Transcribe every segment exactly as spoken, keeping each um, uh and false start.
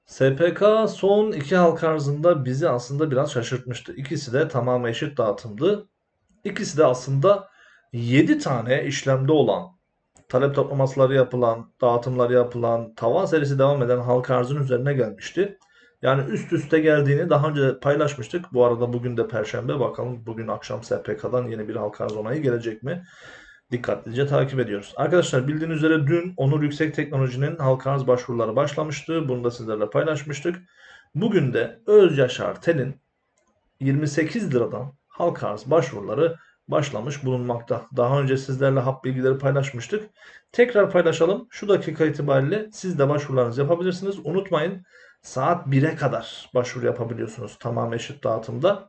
S P K son iki halka arzında bizi aslında biraz şaşırtmıştı. İkisi de tamamı eşit dağıtımdı. İkisi de aslında yedi tane işlemde olan, talep toplamasıları yapılan, dağıtımları yapılan, tavan serisi devam eden halka arzın üzerine gelmişti. Yani üst üste geldiğini daha önce paylaşmıştık. Bu arada bugün de Perşembe. Bakalım bugün akşam S P K'dan yeni bir halka arz onayı gelecek mi? Dikkatlice takip ediyoruz. Arkadaşlar bildiğiniz üzere dün Onur Yüksek Teknoloji'nin halka arz başvuruları başlamıştı. Bunu da sizlerle paylaşmıştık. Bugün de Özyaşar Tel'in yirmi sekiz liradan halka arz başvuruları başlamış bulunmakta. Daha önce sizlerle hap bilgileri paylaşmıştık. Tekrar paylaşalım. Şu dakika itibariyle siz de başvurularınızı yapabilirsiniz. Unutmayın, saat bire kadar başvuru yapabiliyorsunuz tamam eşit dağıtımda.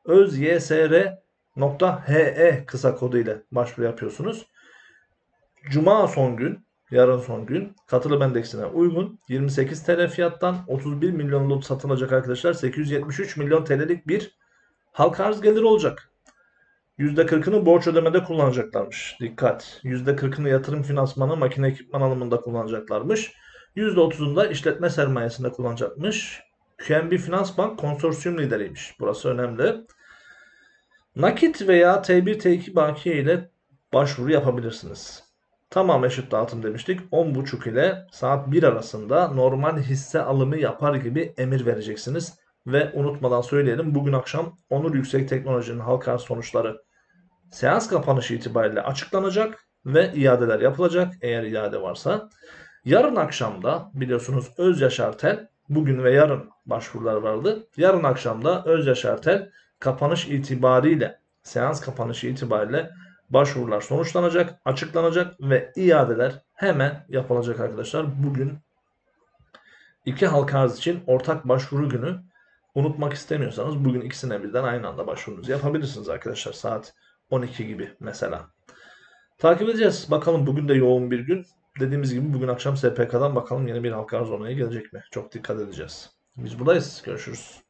özySR.he kısa kodu ile başvuru yapıyorsunuz. Cuma son gün, yarın son gün katılım endeksine uygun yirmi sekiz T L fiyattan otuz bir milyon lot satılacak arkadaşlar. sekiz yüz yetmiş üç milyon T L'lik bir halka arz geliri olacak. yüzde kırkını borç ödemede kullanacaklarmış. Dikkat. yüzde kırkını yatırım finansmanı, makine ekipman alımında kullanacaklarmış. yüzde otuzunu da işletme sermayesinde kullanacakmış. Q N B Finans Bank konsorsiyum lideriymiş. Burası önemli. Nakit veya T bir T iki bakiye ile başvuru yapabilirsiniz. Tamam eşit dağıtım demiştik. on buçuk ile saat bir arasında normal hisse alımı yapar gibi emir vereceksiniz. Ve unutmadan söyleyelim, bugün akşam Onur Yüksek Teknoloji'nin halka arz sonuçları seans kapanışı itibariyle açıklanacak ve iadeler yapılacak eğer iade varsa. Yarın akşamda biliyorsunuz Özyaşar Tel bugün ve yarın başvurular vardı. Yarın akşamda Özyaşar Tel kapanış itibariyle, seans kapanışı itibariyle başvurular sonuçlanacak, açıklanacak ve iadeler hemen yapılacak arkadaşlar. Bugün iki halka arz için ortak başvuru günü. Unutmak istemiyorsanız bugün ikisine birden aynı anda başvurunuzu yapabilirsiniz arkadaşlar. Saat on iki gibi mesela. Takip edeceğiz. Bakalım bugün de yoğun bir gün. Dediğimiz gibi bugün akşam S P K'dan bakalım yeni bir halka arz onayı gelecek mi? Çok dikkat edeceğiz. Biz buradayız. Görüşürüz.